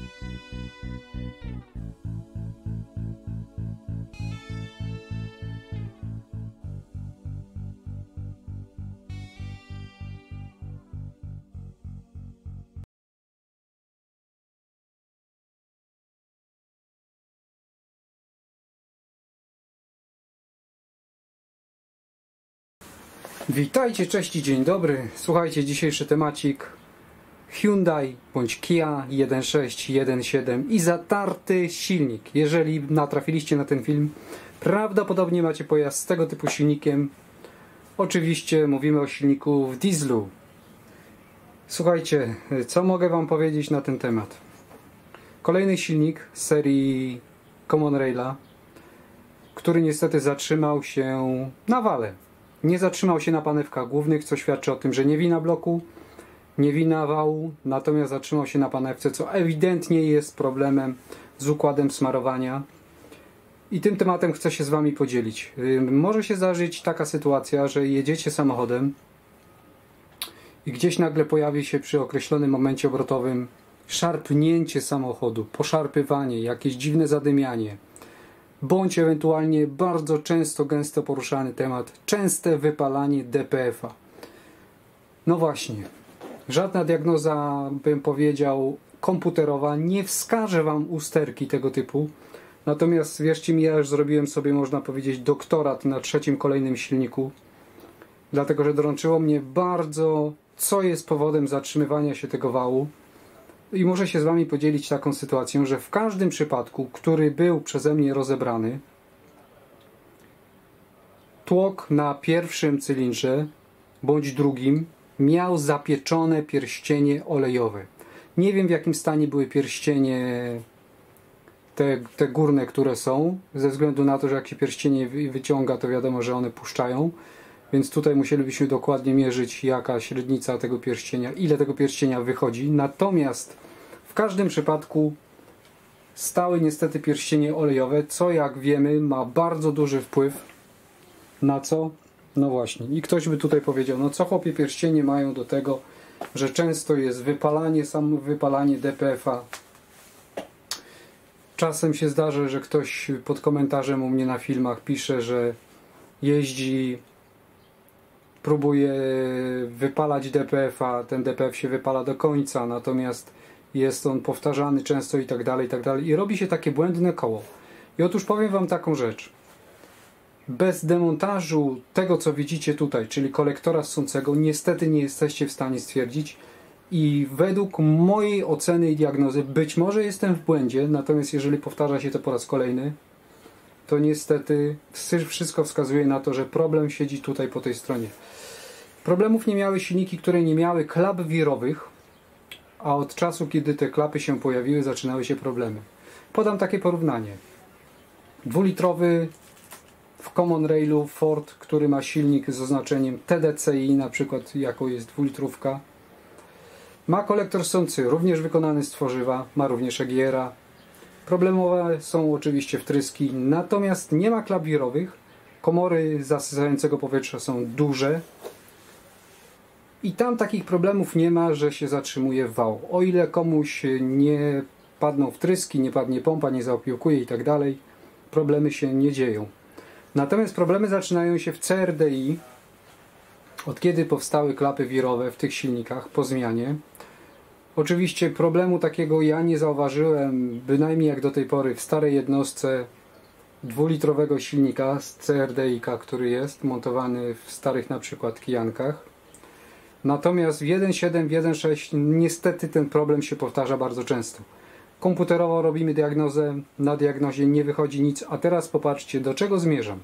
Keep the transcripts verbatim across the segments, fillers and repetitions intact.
Witajcie, cześć i dzień dobry. Słuchajcie, dzisiejszy temacik Hyundai bądź Kia jeden sześć jeden siedem i zatarty silnik. Jeżeli natrafiliście na ten film, prawdopodobnie macie pojazd z tego typu silnikiem. Oczywiście mówimy o silniku w dieslu. Słuchajcie, co mogę wam powiedzieć na ten temat? Kolejny silnik z serii Common Raila, który niestety zatrzymał się na wale. Nie zatrzymał się na panewkach głównych, co świadczy o tym, że nie wina bloku, nie wina wału, natomiast zatrzymał się na panewce, co ewidentnie jest problemem z układem smarowania. I tym tematem chcę się z wami podzielić. Może się zdarzyć taka sytuacja, że jedziecie samochodem i gdzieś nagle pojawi się przy określonym momencie obrotowym szarpnięcie samochodu, poszarpywanie, jakieś dziwne zadymianie, bądź ewentualnie bardzo często, gęsto poruszany temat, częste wypalanie D P F a. No właśnie, żadna diagnoza, bym powiedział, komputerowa nie wskaże wam usterki tego typu. Natomiast wierzcie mi, ja już zrobiłem sobie, można powiedzieć, doktorat na trzecim kolejnym silniku, dlatego że drączyło mnie bardzo, co jest powodem zatrzymywania się tego wału. I muszę się z wami podzielić taką sytuacją, że w każdym przypadku, który był przeze mnie rozebrany, tłok na pierwszym cylindrze bądź drugim miał zapieczone pierścienie olejowe. Nie wiem, w jakim stanie były pierścienie te, te górne, które są, ze względu na to, że jak się pierścienie wyciąga, to wiadomo, że one puszczają. Więc tutaj musielibyśmy dokładnie mierzyć, jaka średnica tego pierścienia, ile tego pierścienia wychodzi. Natomiast w każdym przypadku stały niestety pierścienie olejowe, co jak wiemy ma bardzo duży wpływ na co? No właśnie. I ktoś by tutaj powiedział, no co chłopie pierścienie mają do tego, że często jest wypalanie, samo wypalanie D P F a. Czasem się zdarzy, że ktoś pod komentarzem u mnie na filmach pisze, że jeździ, próbuje wypalać D P F a, ten D P F się wypala do końca, natomiast jest on powtarzany często i tak dalej, i tak dalej. I robi się takie błędne koło. I otóż powiem wam taką rzecz. Bez demontażu tego, co widzicie tutaj, czyli kolektora ssącego, niestety nie jesteście w stanie stwierdzić. I według mojej oceny i diagnozy, być może jestem w błędzie, natomiast jeżeli powtarza się to po raz kolejny, to niestety wszystko wskazuje na to, że problem siedzi tutaj po tej stronie. Problemów nie miały silniki, które nie miały klap wirowych, a od czasu, kiedy te klapy się pojawiły, zaczynały się problemy. Podam takie porównanie. Dwulitrowy w Common Railu Ford, który ma silnik z oznaczeniem T D C I, na przykład jako jest dwulitrówka, ma kolektor ssący, również wykonany z tworzywa, ma również E G R-a. Problemowe są oczywiście wtryski, natomiast nie ma klap wirowych. Komory zasysającego powietrza są duże i tam takich problemów nie ma, że się zatrzymuje wał. O ile komuś nie padną wtryski, nie padnie pompa, nie zaopiłkuje i tak dalej, problemy się nie dzieją. Natomiast problemy zaczynają się w C R D I, od kiedy powstały klapy wirowe w tych silnikach po zmianie. Oczywiście problemu takiego ja nie zauważyłem, bynajmniej jak do tej pory, w starej jednostce dwulitrowego silnika z C R D I-ka, który jest montowany w starych na przykład kijankach. Natomiast w jeden siedem, w jeden sześć niestety ten problem się powtarza bardzo często. Komputerowo robimy diagnozę, na diagnozie nie wychodzi nic, a teraz popatrzcie, do czego zmierzam.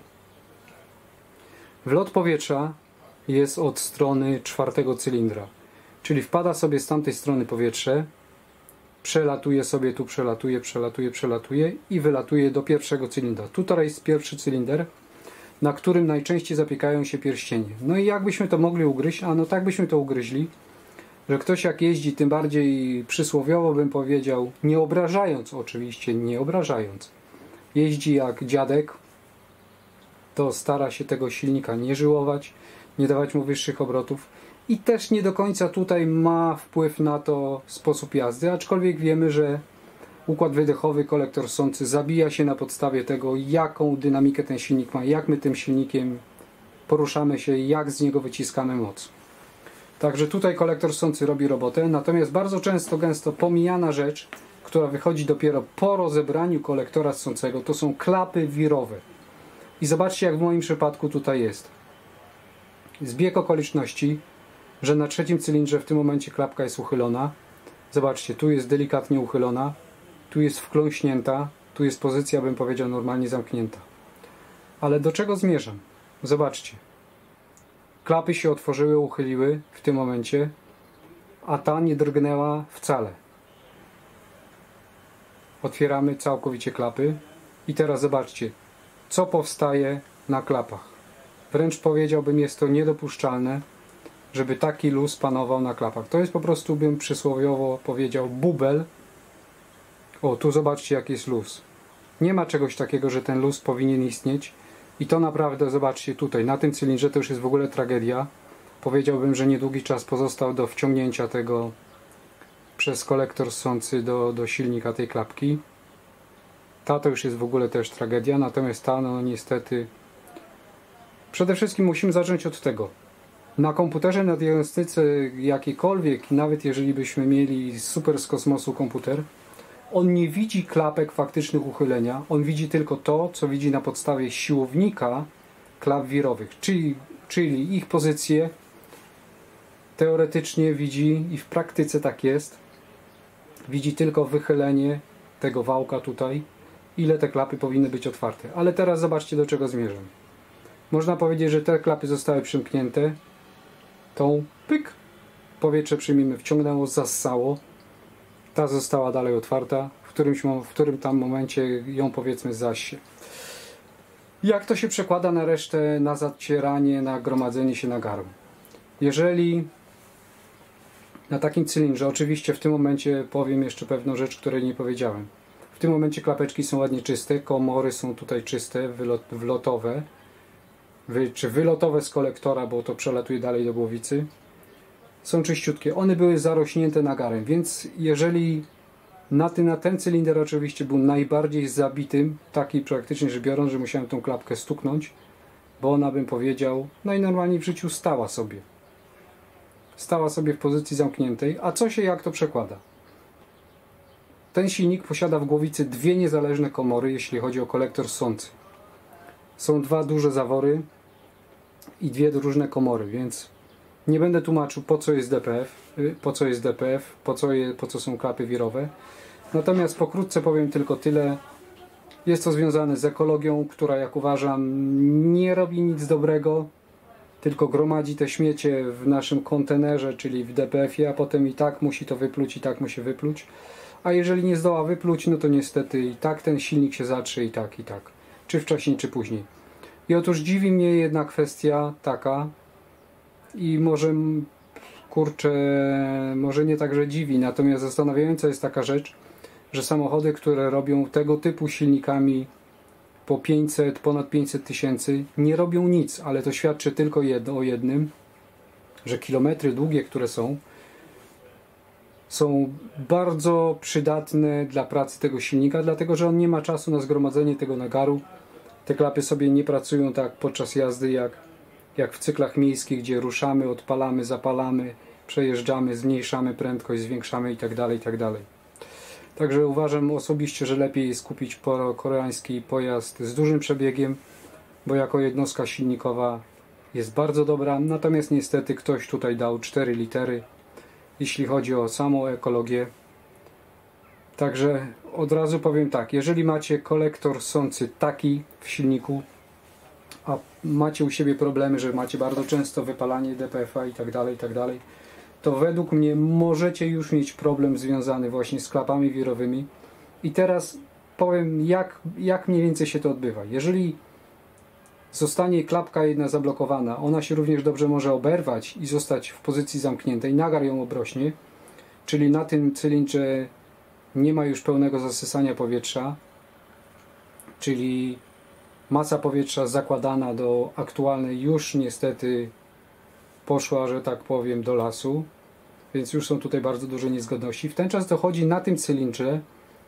Wlot powietrza jest od strony czwartego cylindra. Czyli wpada sobie z tamtej strony powietrze, przelatuje sobie, tu przelatuje, przelatuje, przelatuje i wylatuje do pierwszego cylindra. Tutaj jest pierwszy cylinder, na którym najczęściej zapiekają się pierścienie. No i jak byśmy to mogli ugryźć? A no tak byśmy to ugryźli, że ktoś jak jeździ, tym bardziej przysłowiowo bym powiedział, nie obrażając oczywiście, nie obrażając, jeździ jak dziadek, to stara się tego silnika nie żyłować, nie dawać mu wyższych obrotów. I też nie do końca tutaj ma wpływ na to sposób jazdy, aczkolwiek wiemy, że układ wydechowy, kolektor ssący zabija się na podstawie tego, jaką dynamikę ten silnik ma, jak my tym silnikiem poruszamy się, jak z niego wyciskamy moc. Także tutaj kolektor ssący robi robotę, natomiast bardzo często, gęsto pomijana rzecz, która wychodzi dopiero po rozebraniu kolektora ssącego, to są klapy wirowe. I zobaczcie, jak w moim przypadku tutaj jest. Zbieg okoliczności, że na trzecim cylindrze w tym momencie klapka jest uchylona. Zobaczcie, tu jest delikatnie uchylona, tu jest wkląśnięta, tu jest pozycja, bym powiedział, normalnie zamknięta. Ale do czego zmierzam? Zobaczcie. Klapy się otworzyły, uchyliły w tym momencie, a ta nie drgnęła wcale. Otwieramy całkowicie klapy i teraz zobaczcie, co powstaje na klapach. Wręcz powiedziałbym, jest to niedopuszczalne, żeby taki luz panował na klapach. To jest po prostu, bym przysłowiowo powiedział, bubel. O, tu zobaczcie, jaki jest luz. Nie ma czegoś takiego, że ten luz powinien istnieć. I to naprawdę, zobaczcie tutaj, na tym cylindrze to już jest w ogóle tragedia. Powiedziałbym, że niedługi czas pozostał do wciągnięcia tego przez kolektor ssący do, do silnika tej klapki. Ta to już jest w ogóle też tragedia, natomiast ta, no niestety... Przede wszystkim musimy zacząć od tego. Na komputerze, na diagnostyce jakiejkolwiek, nawet jeżeli byśmy mieli super z kosmosu komputer, on nie widzi klapek faktycznych uchylenia, on widzi tylko to, co widzi na podstawie siłownika klap wirowych, czyli, czyli ich pozycję teoretycznie widzi i w praktyce tak jest, widzi tylko wychylenie tego wałka tutaj, ile te klapy powinny być otwarte. Ale teraz zobaczcie, do czego zmierzam. Można powiedzieć, że te klapy zostały przymknięte, tą pyk, powietrze przyjmijmy, wciągnęło, zassało, ta została dalej otwarta, w którymś, w którym tam momencie ją powiedzmy zasie. Jak to się przekłada na resztę, na zacieranie, na gromadzenie się nagaru? Jeżeli na takim cylindrze, oczywiście w tym momencie powiem jeszcze pewną rzecz, której nie powiedziałem. W tym momencie klapeczki są ładnie czyste, komory są tutaj czyste, wylot, wlotowe, wy, czy wylotowe z kolektora, bo to przelatuje dalej do głowicy. Są czyściutkie. One były zarośnięte nagarem, więc jeżeli na, ty, na ten cylinder oczywiście był najbardziej zabitym, taki praktycznie rzecz biorąc, że musiałem tą klapkę stuknąć, bo ona, bym powiedział, najnormalniej w życiu stała sobie. Stała sobie w pozycji zamkniętej. A co się jak to przekłada? Ten silnik posiada w głowicy dwie niezależne komory, jeśli chodzi o kolektor ssący. Są dwa duże zawory i dwie różne komory, więc nie będę tłumaczył, po co jest D P F, po co jest D P F, po co, je, po co są klapy wirowe. Natomiast pokrótce powiem tylko tyle. Jest to związane z ekologią, która, jak uważam, nie robi nic dobrego, tylko gromadzi te śmiecie w naszym kontenerze, czyli w D P F ie, a potem i tak musi to wypluć, i tak musi wypluć. A jeżeli nie zdoła wypluć, no to niestety i tak ten silnik się zatrze, i tak, i tak. Czy wcześniej, czy później. I otóż dziwi mnie jedna kwestia taka, i może, kurczę, może nie tak, że dziwi, natomiast zastanawiająca jest taka rzecz, że samochody, które robią tego typu silnikami po pięćset, ponad pięćset tysięcy, nie robią nic, ale to świadczy tylko jedno, o jednym, że kilometry długie, które są, są bardzo przydatne dla pracy tego silnika, dlatego że on nie ma czasu na zgromadzenie tego nagaru. Te klapy sobie nie pracują tak podczas jazdy jak, jak w cyklach miejskich, gdzie ruszamy, odpalamy, zapalamy, przejeżdżamy, zmniejszamy prędkość, zwiększamy itd., itd. Także uważam osobiście, że lepiej jest kupić koreański pojazd z dużym przebiegiem, bo jako jednostka silnikowa jest bardzo dobra, natomiast niestety ktoś tutaj dał cztery litery, jeśli chodzi o samą ekologię. Także od razu powiem tak, jeżeli macie kolektor ssący taki w silniku, a macie u siebie problemy, że macie bardzo często wypalanie D P F a i tak dalej, i tak dalej, to według mnie możecie już mieć problem związany właśnie z klapami wirowymi. I teraz powiem, jak, jak mniej więcej się to odbywa. Jeżeli zostanie klapka jedna zablokowana, ona się również dobrze może oberwać i zostać w pozycji zamkniętej, nagar ją obrośnie, czyli na tym cylindrze nie ma już pełnego zasysania powietrza, czyli masa powietrza zakładana do aktualnej już niestety poszła, że tak powiem, do lasu, więc już są tutaj bardzo duże niezgodności. W ten czas dochodzi na tym cylindrze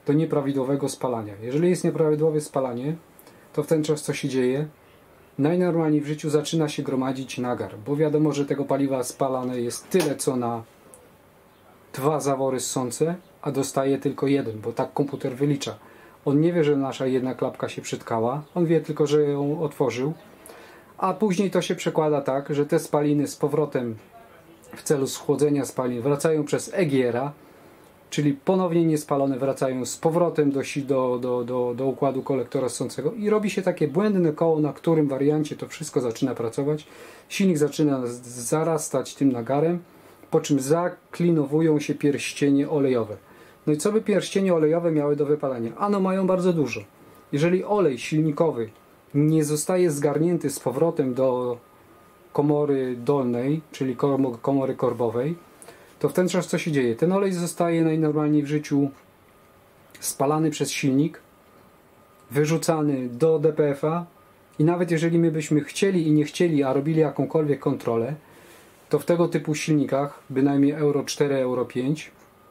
do nieprawidłowego spalania. Jeżeli jest nieprawidłowe spalanie, to w ten czas co się dzieje? Najnormalniej w życiu zaczyna się gromadzić nagar, bo wiadomo, że tego paliwa spalane jest tyle co na dwa zawory ssące, a dostaje tylko jeden, bo tak komputer wylicza. On nie wie, że nasza jedna klapka się przytkała, on wie tylko, że ją otworzył, a później to się przekłada tak, że te spaliny z powrotem w celu schłodzenia spalin wracają przez E G R-a, czyli ponownie niespalone wracają z powrotem do, do, do, do, do układu kolektora ssącego i robi się takie błędne koło, na którym wariancie to wszystko zaczyna pracować. Silnik zaczyna zarastać tym nagarem, po czym zaklinowują się pierścienie olejowe. No i co by pierścienie olejowe miały do wypalania? Ano mają bardzo dużo. Jeżeli olej silnikowy nie zostaje zgarnięty z powrotem do komory dolnej, czyli komory korbowej, to w ten czas co się dzieje? Ten olej zostaje najnormalniej w życiu spalany przez silnik, wyrzucany do D P F-a i nawet jeżeli my byśmy chcieli i nie chcieli, a robili jakąkolwiek kontrolę, to w tego typu silnikach, bynajmniej Euro cztery, Euro pięć,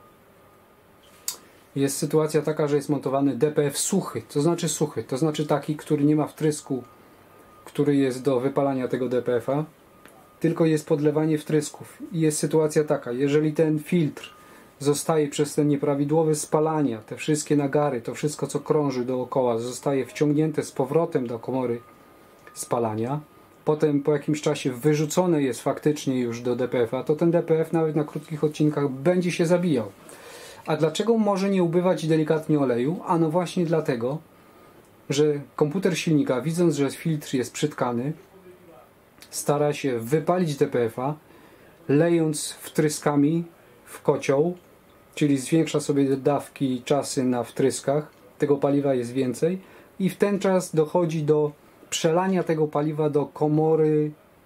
jest sytuacja taka, że jest montowany D P F suchy. Co znaczy suchy? To znaczy taki, który nie ma wtrysku, który jest do wypalania tego D P F-a, tylko jest podlewanie wtrysków. I jest sytuacja taka, jeżeli ten filtr zostaje przez te nieprawidłowe spalania, te wszystkie nagary, to wszystko co krąży dookoła, zostaje wciągnięte z powrotem do komory spalania, potem po jakimś czasie wyrzucone jest faktycznie już do D P F-a, to ten D P F nawet na krótkich odcinkach będzie się zabijał. A dlaczego może nie ubywać delikatnie oleju? Ano właśnie dlatego, że komputer silnika, widząc, że filtr jest przytkany, stara się wypalić D P F-a, lejąc wtryskami w kocioł, czyli zwiększa sobie dawki, czasy na wtryskach, tego paliwa jest więcej i w ten czas dochodzi do przelania tego paliwa do komory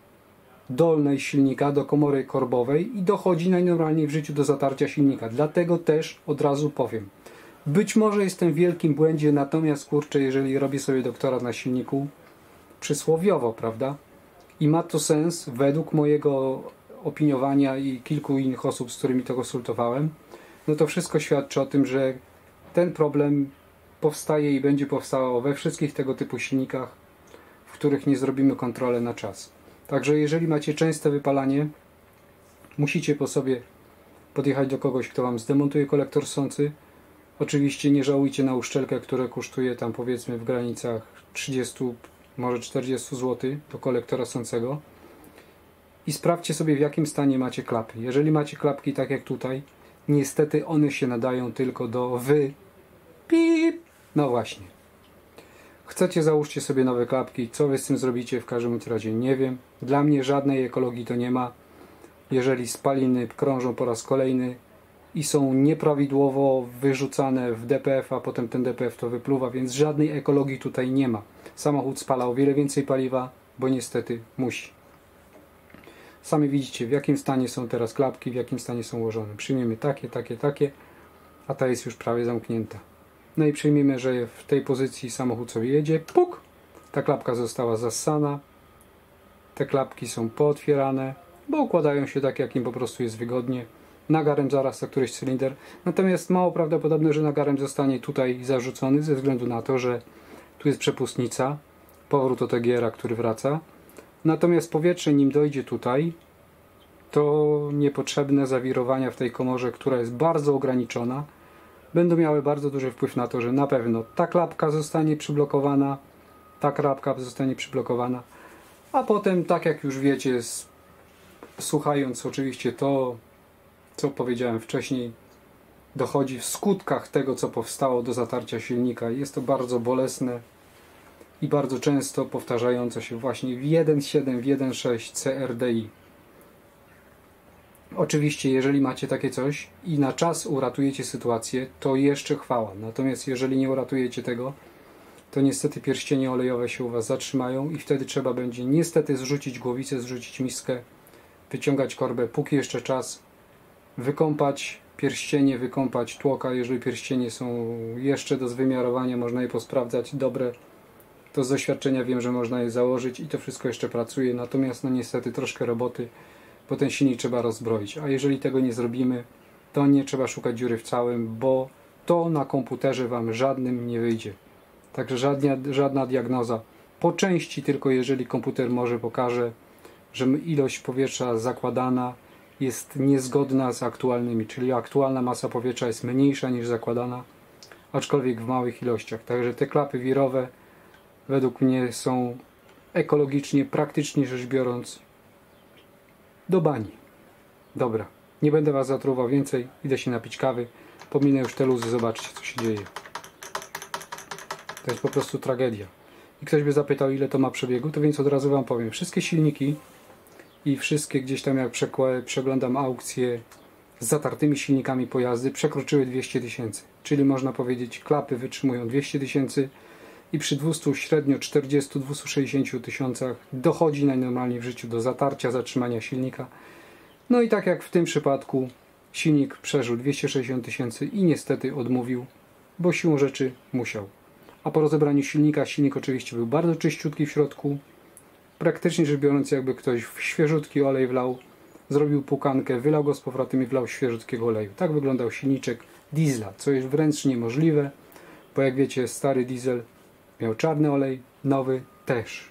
dolnej silnika, do komory korbowej i dochodzi najnormalniej w życiu do zatarcia silnika. Dlatego też od razu powiem, być może jestem w wielkim błędzie, natomiast kurczę, jeżeli robię sobie doktorat na silniku, przysłowiowo, prawda? I ma to sens według mojego opiniowania i kilku innych osób, z którymi to konsultowałem, no to wszystko świadczy o tym, że ten problem powstaje i będzie powstawał we wszystkich tego typu silnikach, w których nie zrobimy kontroli na czas. Także jeżeli macie częste wypalanie, musicie po sobie podjechać do kogoś, kto Wam zdemontuje kolektor ssący. Oczywiście nie żałujcie na uszczelkę, która kosztuje tam powiedzmy w granicach trzydzieści, może czterdzieści złotych do kolektora ssącego. I sprawdźcie sobie, w jakim stanie macie klapy. Jeżeli macie klapki tak jak tutaj, niestety one się nadają tylko do wy... Pip! No właśnie. Chcecie, załóżcie sobie nowe klapki. Co wy z tym zrobicie? W każdym razie nie wiem. Dla mnie żadnej ekologii to nie ma. Jeżeli spaliny krążą po raz kolejny i są nieprawidłowo wyrzucane w D P F, a potem ten D P F to wypluwa, więc żadnej ekologii tutaj nie ma. Samochód spala o wiele więcej paliwa, bo niestety musi. Sami widzicie, w jakim stanie są teraz klapki, w jakim stanie są ułożone. Przyjmiemy takie, takie, takie, a ta jest już prawie zamknięta. No i przyjmiemy, że w tej pozycji samochód sobie jedzie, puk, ta klapka została zassana, te klapki są pootwierane, bo układają się tak, jak im po prostu jest wygodnie. Nagarem zarasta któryś cylinder, natomiast mało prawdopodobne, że nagarem zostanie tutaj zarzucony, ze względu na to, że tu jest przepustnica, powrót od E G R-a, który wraca. Natomiast powietrze, nim dojdzie tutaj, to niepotrzebne zawirowania w tej komorze, która jest bardzo ograniczona, będą miały bardzo duży wpływ na to, że na pewno ta klapka zostanie przyblokowana, ta klapka zostanie przyblokowana, a potem, tak jak już wiecie, słuchając oczywiście to, co powiedziałem wcześniej, dochodzi w skutkach tego, co powstało, do zatarcia silnika. Jest to bardzo bolesne i bardzo często powtarzające się właśnie w jeden siedem, w jeden sześć C R D I. Oczywiście, jeżeli macie takie coś i na czas uratujecie sytuację, to jeszcze chwała. Natomiast jeżeli nie uratujecie tego, to niestety pierścienie olejowe się u Was zatrzymają i wtedy trzeba będzie niestety zrzucić głowicę, zrzucić miskę, wyciągać korbę, póki jeszcze czas, wykąpać pierścienie, wykąpać tłoka. Jeżeli pierścienie są jeszcze do zwymiarowania, można je posprawdzać, dobre, to z doświadczenia wiem, że można je założyć i to wszystko jeszcze pracuje. Natomiast no niestety troszkę roboty, bo ten silnik trzeba rozbroić. A jeżeli tego nie zrobimy, to nie trzeba szukać dziury w całym, bo to na komputerze Wam żadnym nie wyjdzie. Także żadna, żadna diagnoza. Po części tylko jeżeli komputer może pokaże, że ilość powietrza zakładana jest niezgodna z aktualnymi, czyli aktualna masa powietrza jest mniejsza niż zakładana, aczkolwiek w małych ilościach. Także te klapy wirowe według mnie są ekologicznie, praktycznie rzecz biorąc, do bani. Dobra, nie będę Was zatruwał więcej, idę się napić kawy, pominę już te luzy, zobaczcie co się dzieje. To jest po prostu tragedia. I ktoś by zapytał, ile to ma przebiegu, to więc od razu Wam powiem. Wszystkie silniki i wszystkie gdzieś tam, jak przeglądam aukcje z zatartymi silnikami pojazdy, przekroczyły dwieście tysięcy. Czyli można powiedzieć, klapy wytrzymują dwieście tysięcy i przy dwustu, średnio czterdziestu do dwustu sześćdziesięciu tysiącach dochodzi najnormalniej w życiu do zatarcia, zatrzymania silnika. No i tak jak w tym przypadku silnik przeżył dwieście sześćdziesiąt tysięcy i niestety odmówił, bo siłą rzeczy musiał. A po rozebraniu silnika, silnik oczywiście był bardzo czyściutki w środku. Praktycznie rzecz biorąc, jakby ktoś w świeżutki olej wlał, zrobił pukankę, wylał go z powrotem i wlał świeżutkiego oleju. Tak wyglądał silniczek diesla, co jest wręcz niemożliwe, bo jak wiecie, stary diesel miał czarny olej, nowy też.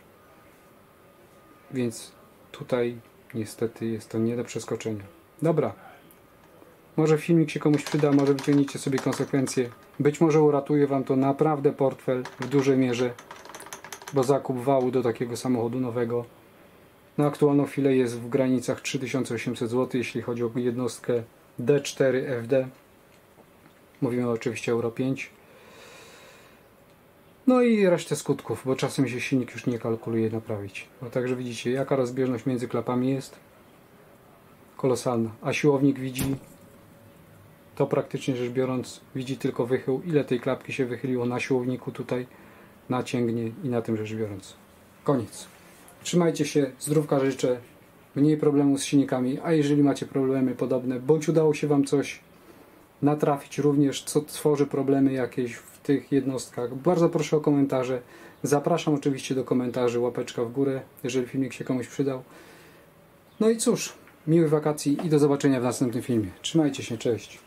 Więc tutaj niestety jest to nie do przeskoczenia. Dobra. Może filmik się komuś przyda, może wyciągnijcie sobie konsekwencje. Być może uratuje Wam to naprawdę portfel w dużej mierze, bo zakup wału do takiego samochodu nowego na aktualną chwilę jest w granicach trzy tysiące osiemset złotych, jeśli chodzi o jednostkę D cztery F D. Mówimy oczywiście Euro pięć. No i resztę skutków, bo czasem się silnik już nie kalkuluje naprawić. No także widzicie, jaka rozbieżność między klapami jest. Kolosalna. A siłownik widzi, to praktycznie rzecz biorąc, widzi tylko wychył, ile tej klapki się wychyliło na siłowniku tutaj, na cięgnie i na tym rzecz biorąc. Koniec. Trzymajcie się, zdrówka życzę, mniej problemu z silnikami, a jeżeli macie problemy podobne, bądź udało się Wam coś natrafić również, co tworzy problemy jakieś w tych jednostkach, bardzo proszę o komentarze. Zapraszam oczywiście do komentarzy, łapeczka w górę, jeżeli filmik się komuś przydał. No i cóż, miłych wakacji i do zobaczenia w następnym filmie. Trzymajcie się, cześć.